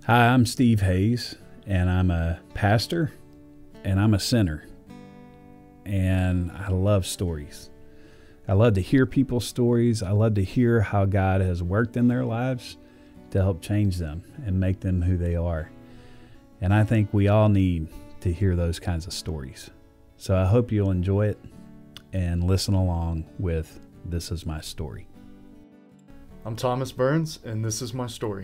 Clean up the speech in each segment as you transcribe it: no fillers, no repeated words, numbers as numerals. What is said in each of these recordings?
Hi, I'm Steve Hayes, and I'm a pastor, and I'm a sinner. And I love stories. I love to hear people's stories. I love to hear how God has worked in their lives to help change them and make them who they are. And I think we all need to hear those kinds of stories. So I hope you'll enjoy it and listen along with This Is My Story. I'm Thomas Burns, and this is my story.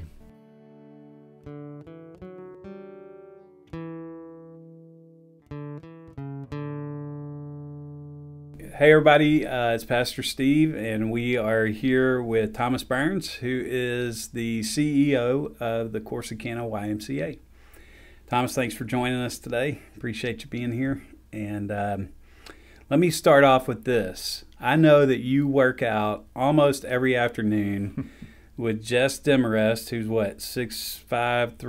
Hey everybody, it's Pastor Steve, and we are here with Thomas Burns, who is the CEO of the Corsicana YMCA. Thomas, thanks for joining us today. Appreciate you being here. And let me start off with this. I know that you work out almost every afternoon with Jess Demarest, who's what, 6'5",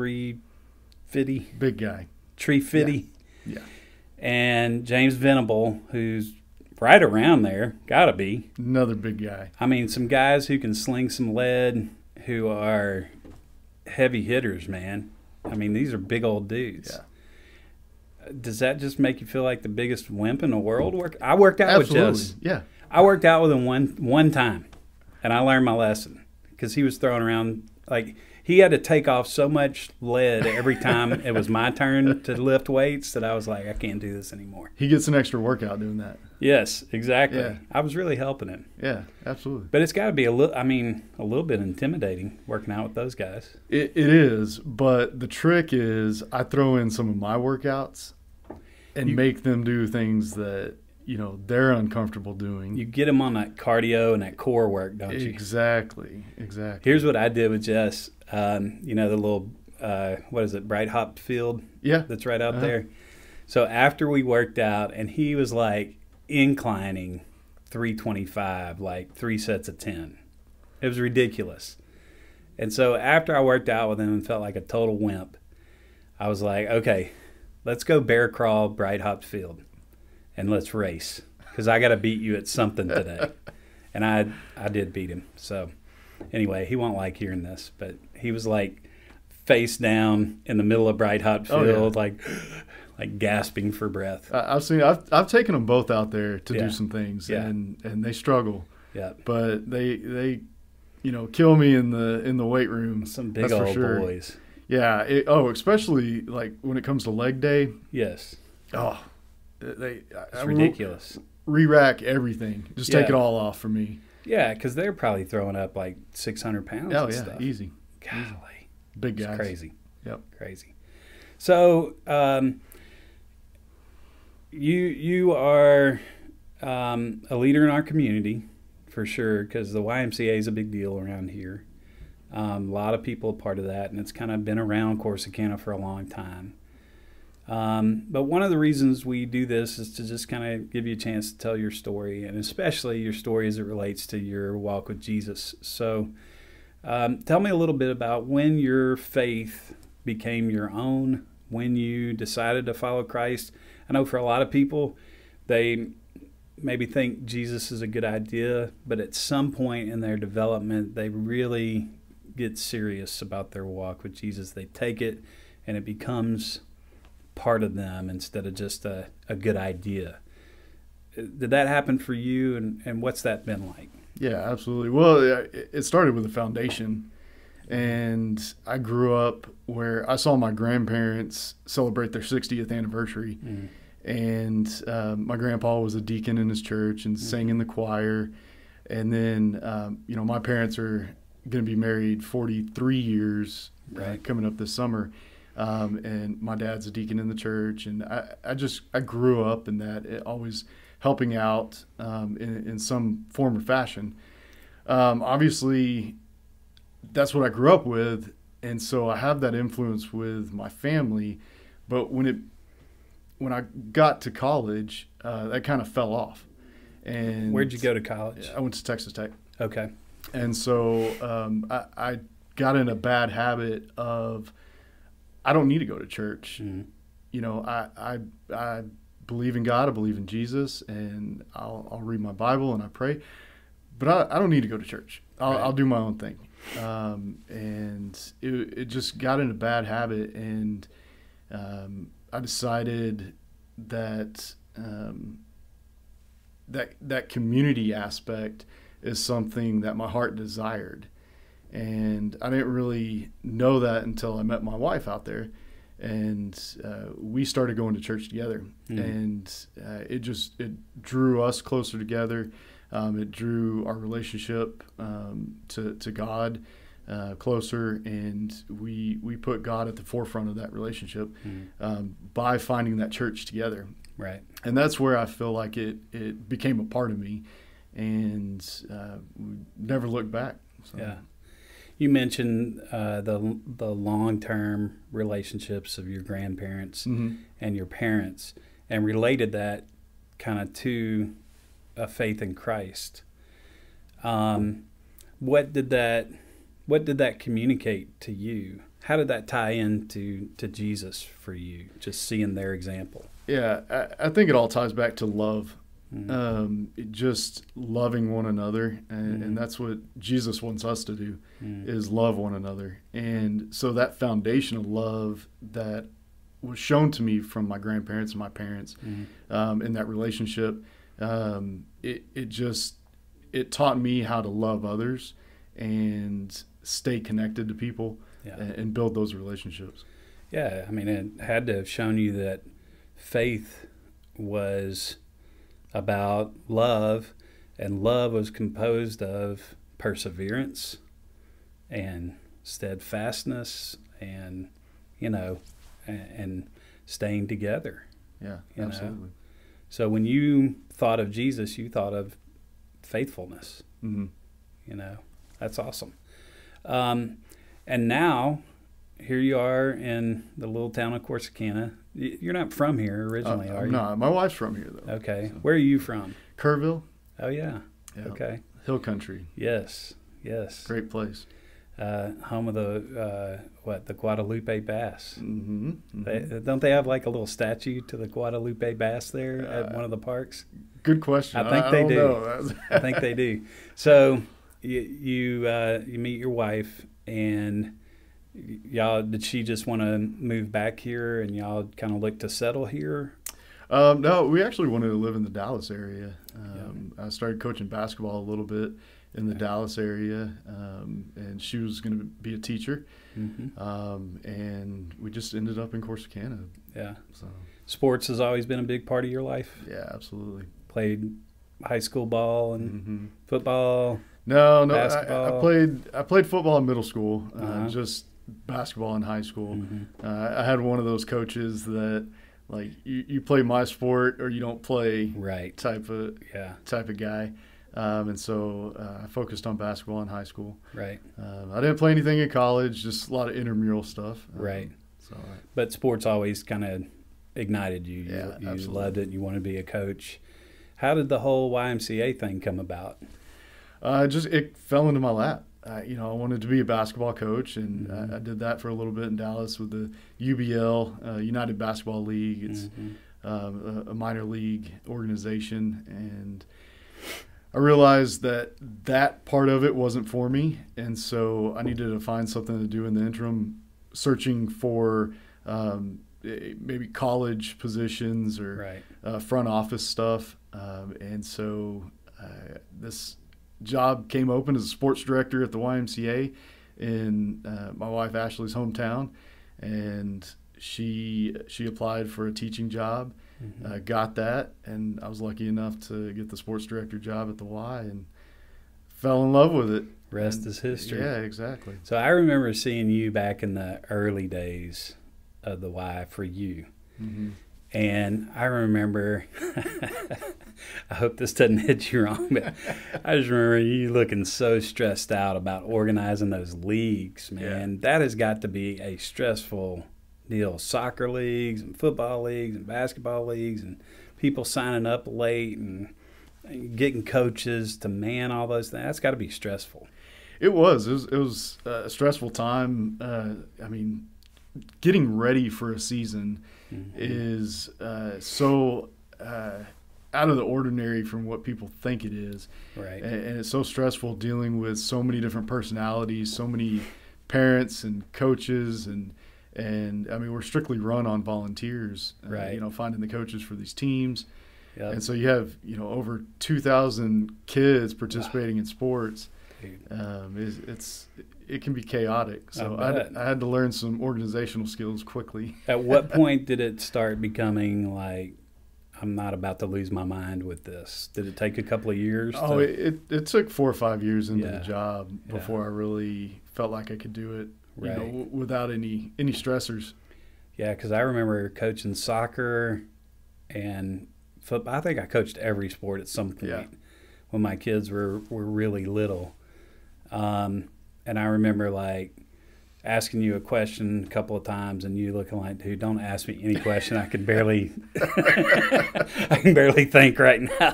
350? Big guy. Tree fitty. Yeah. And James Venable, who's right around there, gotta be. Another big guy. I mean, some guys who can sling some lead, who are heavy hitters, man. I mean, these are big old dudes. Yeah. Does that just make you feel like the biggest wimp in the world? I worked out Absolutely. with Jess. Yeah. I worked out with him one time, and I learned my lesson because he was throwing around, like, he had to take off so much lead every time it was my turn to lift weights that I was like, I can't do this anymore. He gets an extra workout doing that. Yes, exactly. Yeah. I was really helping him. Yeah, absolutely. But it's got to be a little bit intimidating working out with those guys. It is, but the trick is I throw in some of my workouts and make them do things that, they're uncomfortable doing. You get them on that cardio and that core work, don't you? Exactly. Here's what I did with Jess. The little, what is it, Bright Hop field? Yeah. That's right out there. So after we worked out, and he was like inclining 325, like 3 sets of 10. It was ridiculous. And so after I worked out with him and felt like a total wimp, I was like, okay, let's go bear crawl Bright Hop field and let's race, because I got to beat you at something today. And I did beat him. So anyway, he won't like hearing this, but he was like face down in the middle of Bright Hop field, like gasping for breath. I've taken them both out there to do some things, and they struggle. Yeah. But they kill me in the weight room. Some big old boys. Yeah. Especially like when it comes to leg day. Yes. Oh, it's ridiculous. Re-rack everything. Just take it all off for me. Yeah, because they're probably throwing up like 600 pounds. Oh, and yeah, stuff. easy. Golly. Big guys. It's crazy. Yep. Crazy. So you are a leader in our community for sure, because the YMCA is a big deal around here. A lot of people are part of that, and it's kind of been around Corsicana for a long time. But one of the reasons we do this is to just kind of give you a chance to tell your story, and especially your story as it relates to your walk with Jesus. So tell me a little bit about when your faith became your own, when you decided to follow Christ. I know for a lot of people, they maybe think Jesus is a good idea, but at some point in their development, they really get serious about their walk with Jesus. They take it, and it becomes part of them instead of just a good idea. Did that happen for you, and what's that been like? Yeah, absolutely. Well, it started with a foundation, and I grew up where I saw my grandparents celebrate their 60th anniversary, and my grandpa was a deacon in his church and sang in the choir, and then my parents are going to be married 43 years coming up this summer. And my dad's a deacon in the church, and I grew up in that, always helping out in some form or fashion. Obviously, that's what I grew up with, and so I have that influence with my family. But when I got to college, that kind of fell off. And where'd you go to college? I went to Texas Tech. Okay. And so I got in a bad habit of, I don't need to go to church. I believe in God. I believe in Jesus, and I'll read my Bible and I pray. But I don't need to go to church. I'll do my own thing. and it just got in a bad habit, and I decided that that community aspect is something that my heart desired. And I didn't really know that until I met my wife out there, and we started going to church together. And it drew us closer together. It drew our relationship to God closer, and we put God at the forefront of that relationship by finding that church together. Right. And that's where I feel like it became a part of me, and we never looked back. So. Yeah. You mentioned the long-term relationships of your grandparents and your parents, and related that kind of to a faith in Christ. What did that communicate to you? How did that tie into Jesus for you? Just seeing their example. Yeah, I think it all ties back to love. Just loving one another, and that's what Jesus wants us to do, is love one another. And so that foundation of love that was shown to me from my grandparents and my parents in that relationship, it taught me how to love others and stay connected to people and build those relationships. Yeah, I mean, it had to have shown you that faith was about love, and love was composed of perseverance and steadfastness and and staying together. Yeah, absolutely. So when you thought of Jesus, you thought of faithfulness. That's awesome. And now here you are in the little town of Corsicana. You're not from here originally, are you? No, my wife's from here, though. Okay. So. Where are you from? Kerrville. Oh, yeah. Yeah. Okay. Hill country. Yes. Great place. Home of the Guadalupe bass. Mm-hmm. Don't they have like a little statue to the Guadalupe bass there at one of the parks? Good question. I think they do. I think they do. So you meet your wife, and y'all, did she just want to move back here, and y'all kind of look to settle here? No, we actually wanted to live in the Dallas area. I started coaching basketball a little bit in the Dallas area, and she was going to be a teacher, and we just ended up in Corsicana. Yeah. So sports has always been a big part of your life? Yeah, absolutely. Played high school ball and football? No, basketball? I played football in middle school, just basketball in high school. I had one of those coaches that, like, you play my sport or you don't play, right? Type of guy. And so I focused on basketball in high school. Right. I didn't play anything in college, just a lot of intramural stuff. Right. So, but sports always kind of ignited you. You absolutely. Loved it. You wanted to be a coach. How did the whole YMCA thing come about? It fell into my lap. I wanted to be a basketball coach, and I did that for a little bit in Dallas with the UBL, United Basketball League. It's a minor league organization, and I realized that part of it wasn't for me, and so I needed to find something to do in the interim, searching for maybe college positions or front office stuff, and so this job came open as a sports director at the YMCA in my wife Ashley's hometown, and she applied for a teaching job, got that, and I was lucky enough to get the sports director job at the Y and fell in love with it. Rest is history. Yeah, exactly. So I remember seeing you back in the early days of the Y for you. And I remember, I hope this doesn't hit you wrong, but I just remember you looking so stressed out about organizing those leagues, man. Yeah. That has got to be a stressful deal. Soccer leagues and football leagues and basketball leagues and people signing up late and getting coaches to man all those things. That's got to be stressful. It was a stressful time. getting ready for a season is so out of the ordinary from what people think it is. Right. And it's so stressful dealing with so many different personalities, so many parents and coaches, and I mean, we're strictly run on volunteers, right. You know, finding the coaches for these teams. Yep. And so you have, you know, over 2,000 kids participating in sports. It can be chaotic. So I had to learn some organizational skills quickly. At what point did it start becoming like, I'm not about to lose my mind with this? Did it take a couple of years? Oh, it took 4 or 5 years into the job before I really felt like I could do it, you know, without any stressors. Yeah, because I remember coaching soccer and football. I think I coached every sport at some point when my kids were really little. And I remember like asking you a question a couple of times and you looking like, dude, don't ask me any question. I can barely think right now.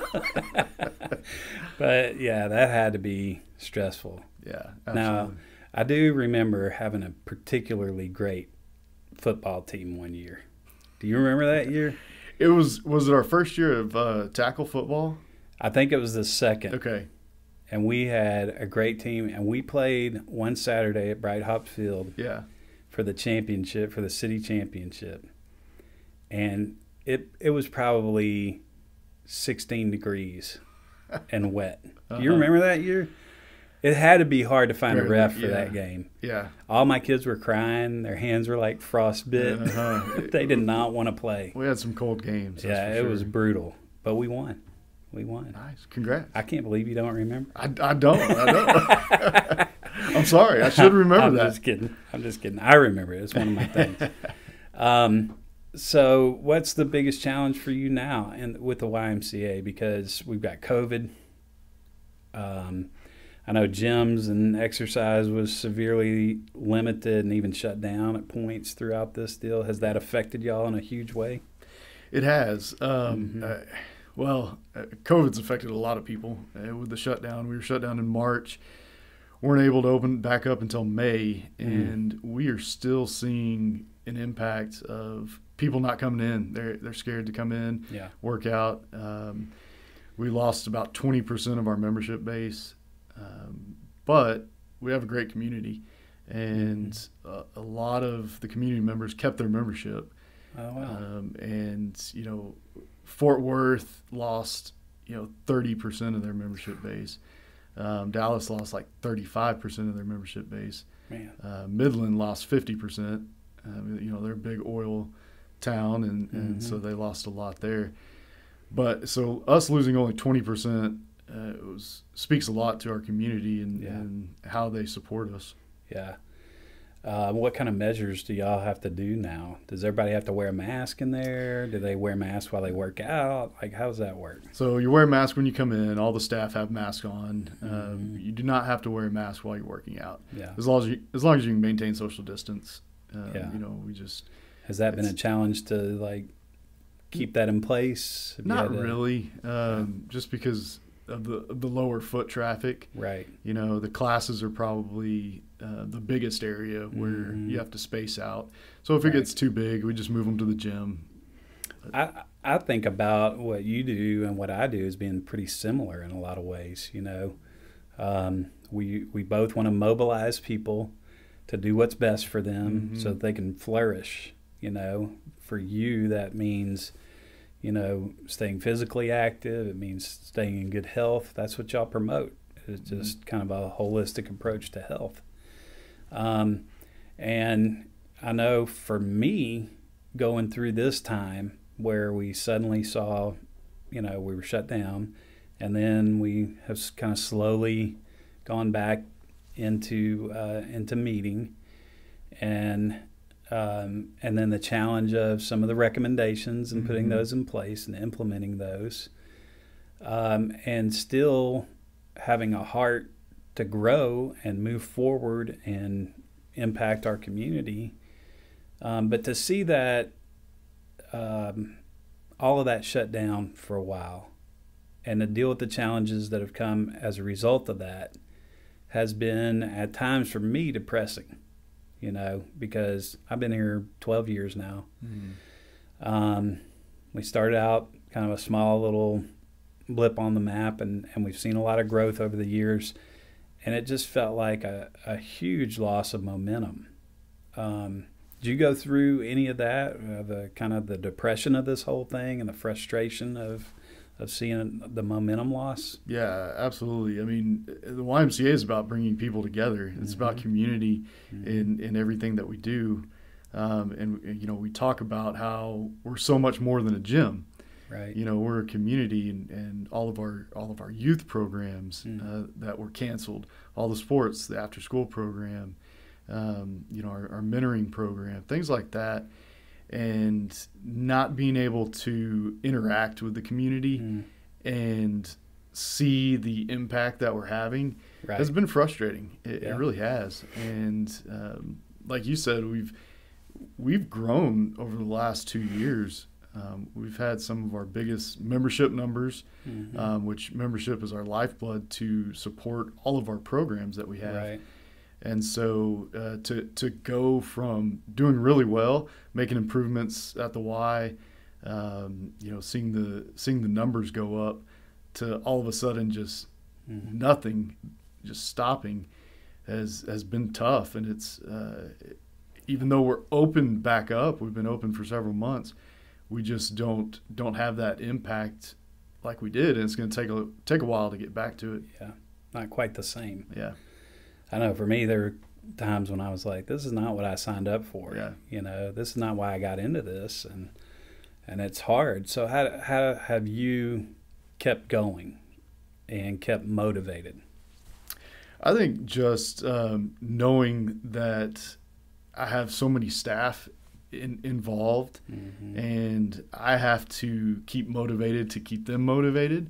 But yeah, that had to be stressful. Yeah, absolutely. Now, I do remember having a particularly great football team one year. Do you remember that year? Was it our first year of tackle football? I think it was the second. Okay. And we had a great team, and we played one Saturday at Bright Hops Field for the championship, for the city championship. And it was probably 16 degrees and wet. Do you remember that year? It had to be hard to find a ref for that game. Yeah. All my kids were crying. Their hands were like frostbit. They did not want to play. We had some cold games. Yeah, it was brutal. But we won. We won. Nice. Congrats. I can't believe you don't remember. I don't. I'm sorry. I should remember that. I'm just kidding. I remember it. It's one of my things. So what's the biggest challenge for you now and with the YMCA? Because we've got COVID. I know gyms and exercise was severely limited and even shut down at points throughout this deal. Has that affected y'all in a huge way? It has. Well, COVID's affected a lot of people with the shutdown. We were shut down in March, weren't able to open back up until May, and we are still seeing an impact of people not coming in. They're scared to come in, work out. We lost about 20% of our membership base, but we have a great community, and a lot of the community members kept their membership. Oh, wow. And, you know, Fort Worth lost, 30% of their membership base. Dallas lost like 35% of their membership base. Man. Midland lost 50%. They're a big oil town, and so they lost a lot there. But so us losing only 20% speaks a lot to our community and how they support us. Yeah. What kind of measures do y'all have to do now? Does everybody have to wear a mask in there? Do they wear masks while they work out? Like, how does that work? So you wear a mask when you come in. All the staff have masks on. You do not have to wear a mask while you're working out. Yeah. As long as you can maintain social distance. We just. Has that been a challenge to like keep that in place? Not really. Just because of the lower foot traffic. Right. The classes are probably the biggest area where you have to space out. So if it gets too big, we just move them to the gym. I think about what you do and what I do as being pretty similar in a lot of ways. We both want to mobilize people to do what's best for them so that they can flourish. For you, that means staying physically active. It means staying in good health. That's what y'all promote. It's just kind of a holistic approach to health. And I know for me, going through this time where we suddenly saw, we were shut down, and then we have kind of slowly gone back into meeting, and then the challenge of some of the recommendations and putting those in place and implementing those, and still having a heart to grow and move forward and impact our community. But to see that all of that shut down for a while and to deal with the challenges that have come as a result of that has been at times for me depressing, because I've been here 12 years now. We started out kind of a small little blip on the map, and we've seen a lot of growth over the years, and it just felt like a huge loss of momentum. Did you go through any of that, the kind of the depression of this whole thing and the frustration of seeing the momentum loss? Yeah, absolutely. I mean, the YMCA is about bringing people together. It's about community in everything that we do. And we talk about how we're so much more than a gym. Right. We're a community, and all of our youth programs that were canceled, all the sports, the after school program, our mentoring program, things like that, and not being able to interact with the community and see the impact that we're having has been frustrating. It really has. And like you said, we've grown over the last 2 years. We've had some of our biggest membership numbers, which membership is our lifeblood to support all of our programs that we have. Right. And so to go from doing really well, making improvements at the Y, seeing the numbers go up, to all of a sudden just nothing, just stopping, has been tough. And it's even though we're open back up, we've been open for several months, we just don't have that impact like we did, and it's going to take a while to get back to it. Yeah, not quite the same. Yeah, I know for me, there were times when I was like, this is not what I signed up for. Yeah. This is not why I got into this, and it's hard. So how have you kept going and kept motivated? I think just knowing that I have so many staff involved, and I have to keep motivated to keep them motivated.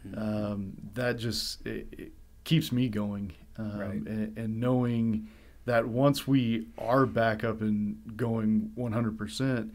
That just it keeps me going. And knowing that once we are back up and going 100%,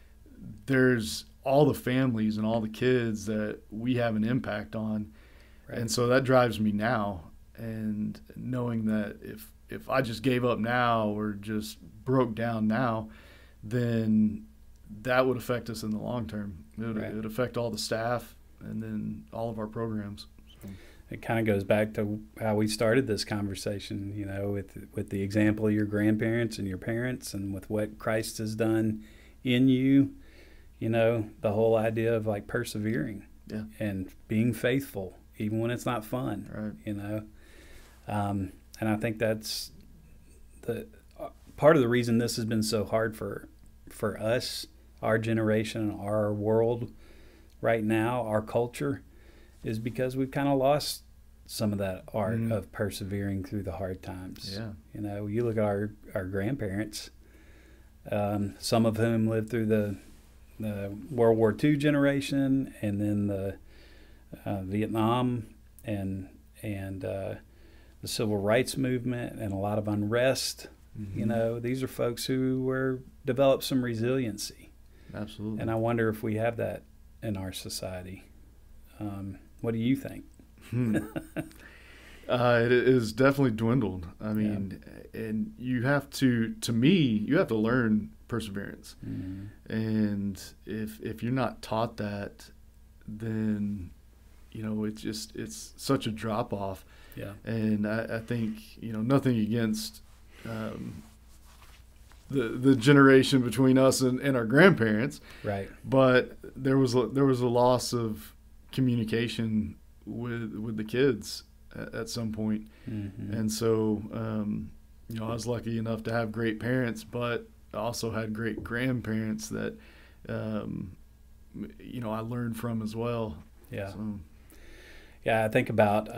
there's all the families and all the kids that we have an impact on. And so that drives me now. And knowing that if I just gave up now or just broke down now, then that would affect us in the long term. It would affect all the staff and then all of our programs. So. It kind of goes back to how we started this conversation, with the example of your grandparents and your parents, and with what Christ has done in you, the whole idea of like persevering and being faithful, even when it's not fun, and I think that's the part of the reason this has been so hard for us, our generation, our world right now, our culture, is because we've kind of lost some of that art of persevering through the hard times. Yeah. You look at our grandparents, some of whom lived through the World War II generation, and then the Vietnam and the Civil Rights movement, and a lot of unrest. These are folks who developed some resiliency. Absolutely. And I wonder if we have that in our society. What do you think? It is definitely dwindled. I mean, and you have to learn perseverance. And if you're not taught that, then, it's such a drop off. Yeah. And I think, nothing against the generation between us and our grandparents, right? But there was a loss of communication with the kids at some point, and so I was lucky enough to have great parents, but I also had great grandparents that I learned from as well. Yeah. So. Yeah, I think about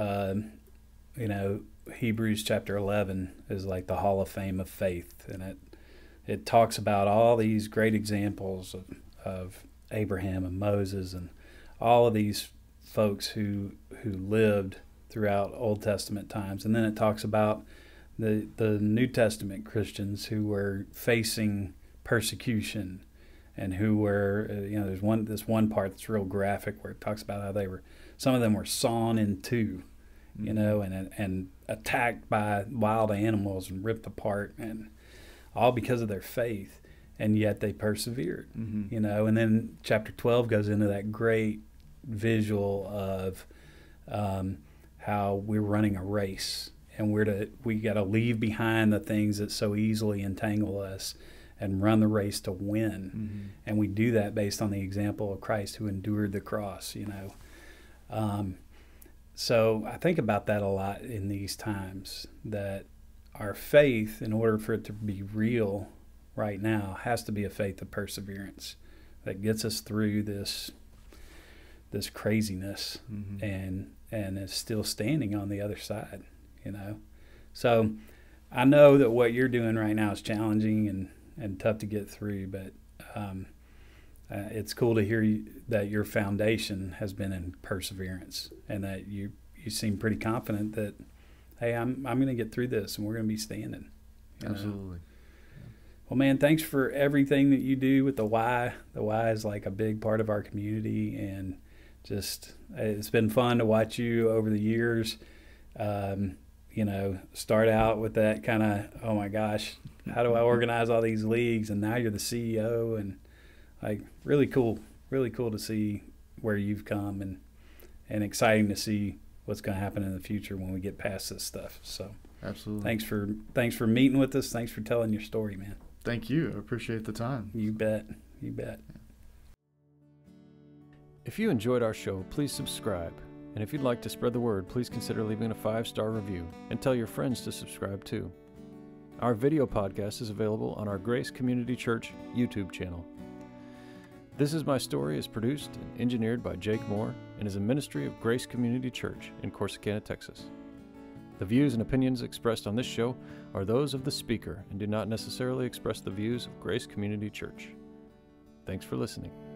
Hebrews chapter 11 is like the Hall of Fame of faith, and it talks about all these great examples of Abraham and Moses and all of these folks who lived throughout Old Testament times. And then it talks about the New Testament Christians who were facing persecution and who were, there's this one part that's real graphic where it talks about how some of them were sawn in two, and attacked by wild animals and ripped apart, and all because of their faith, and yet they persevered. And then chapter 12 goes into that great visual of how we're running a race, and we got to leave behind the things that so easily entangle us and run the race to win. Mm-hmm. And we do that based on the example of Christ who endured the cross, So I think about that a lot in these times, that our faith, in order for it to be real right now, has to be a faith of perseverance that gets us through this craziness, Mm-hmm. and is still standing on the other side, So I know that what you're doing right now is challenging and tough to get through, but it's cool to hear that your foundation has been in perseverance, and that you seem pretty confident that, hey, I'm going to get through this, and we're going to be standing. Absolutely. Well, man, thanks for everything that you do with the Y. The Y is like a big part of our community, and just it's been fun to watch you over the years. Start out with that kind of, oh my gosh, how do I organize all these leagues? And now you're the CEO, and like really cool to see where you've come, and exciting to see what's going to happen in the future when we get past this stuff. So Absolutely. Thanks for meeting with us. Thanks for telling your story, man. Thank you. I appreciate the time. You bet. If you enjoyed our show, please subscribe. And if you'd like to spread the word, please consider leaving a 5-star review and tell your friends to subscribe too. Our video podcast is available on our Grace Community Church YouTube channel. This Is My Story is produced and engineered by Jake Moore and is a ministry of Grace Community Church in Corsicana, Texas. The views and opinions expressed on this show are those of the speaker and do not necessarily express the views of Grace Community Church. Thanks for listening.